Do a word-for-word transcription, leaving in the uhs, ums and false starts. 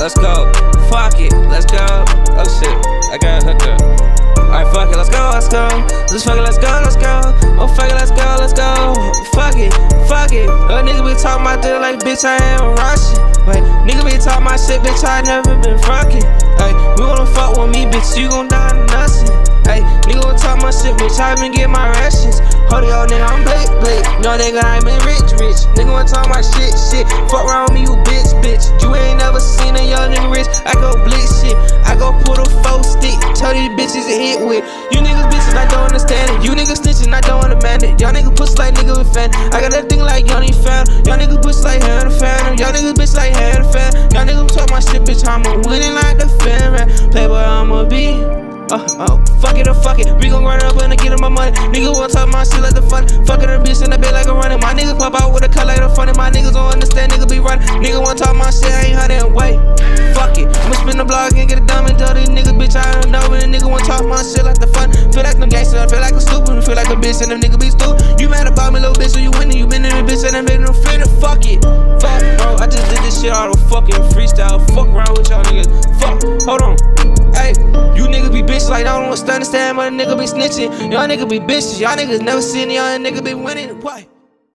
let's go. Fuck it, let's go. Oh shit, I got hooked up. Alright, fuck it, let's go, let's go. Let's fuck it, let's go, let's go. Oh fuck it, let's go, let's go. Fuck it, fuck it. Oh nigga be talking about this like bitch I ain't Russian. Wait, nigga be talking my shit, bitch I never been fucking. Hey, you wanna fuck with me, bitch, you gon' die in nothing. Hey, nigga wanna talk my shit, bitch, I been getting my rations. Hold it, yo, nigga, I'm Blake, Blake. No nigga, I ain't been rich, rich. Nigga wanna talk my shit, shit. Fuck around with me, you bitch, bitch. You ain't never seen a young nigga rich. I go blitz shit. I go pull the four stick. Tell these bitches to hit with. You niggas bitches, I don't understand it. You niggas snitching, I don't understand it. Y'all niggas pussy like nigga with fan. I got that thing like y'all need fan. Y'all niggas pussy like hair in the fan. Y'all niggas bitch like hair in the fan. Y'all niggas talk my shit, bitch, I'ma winning like the fan, man. Playboy, I'ma be. Oh, oh, fuck it or fuck it. We gon' run up and get him my money. Nigga wanna talk my shit like the funny. Fuckin' a bitch in the bed like a running. My niggas pop out with a cut like the funny. My niggas don't understand, nigga be running. Nigga wanna talk my shit, I ain't had that way. Fuck it, I'ma spin the block and get it dumb and tell these niggas, bitch, I don't know. And the nigga wanna talk my shit like the fun. Feel like no gangster, I feel like a stupid. Feel like a bitch and them nigga be stupid. You mad about me, little bitch, so you winning. You been in the bitch and I made them fit it. Fuck it, fuck, bro. I just did this shit out of fucking freestyle. Fuck around with y'all niggas. Fuck, hold on. Hey, you niggas be bitches like I don't understand, but a nigga be snitching. Y'all niggas be bitches. Y'all niggas never seen y'all nigga be winning. What?